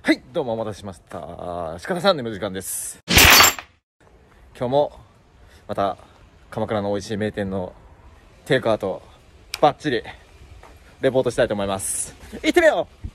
はい、どうもお待たせしました。CICATAさんの時間です。今日もまた鎌倉の美味しい名店のテイクアウトバッチリレポートしたいと思います。行ってみよう。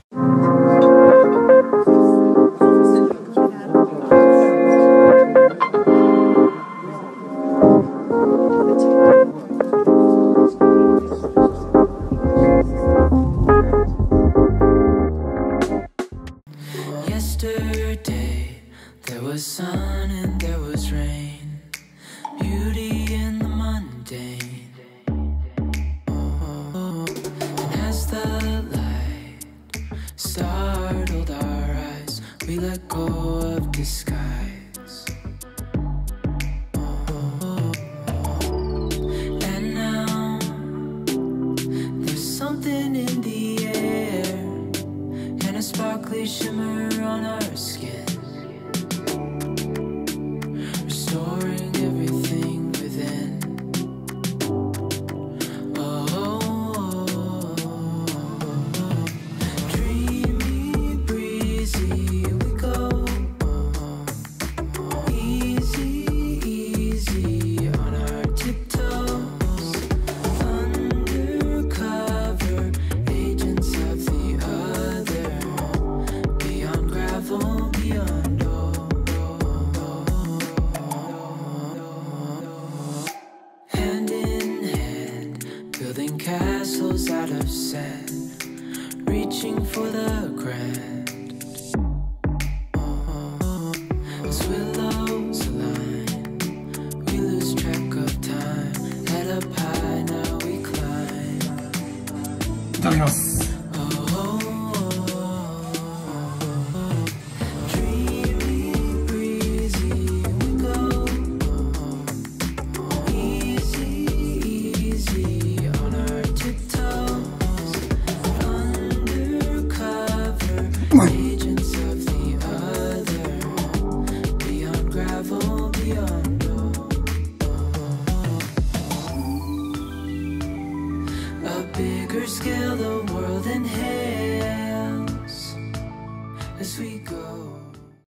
Yesterday there was sun and there was rain, beauty in the mundane. And as the light startled our eyes, we let go of disguise. And now there's something in the air and a sparkly shimmer on our skin, restoring everything within. Oh, dreamy, breezy, we go. Easy, easy on our tiptoes, undercover agents of the other, beyond gravel, beyond hand in hand, building castles out of sand, reaching for the grand. As willows align, we lose track of time. Head up high, now we climb. いただきます。 Bigger scale, the world in hand.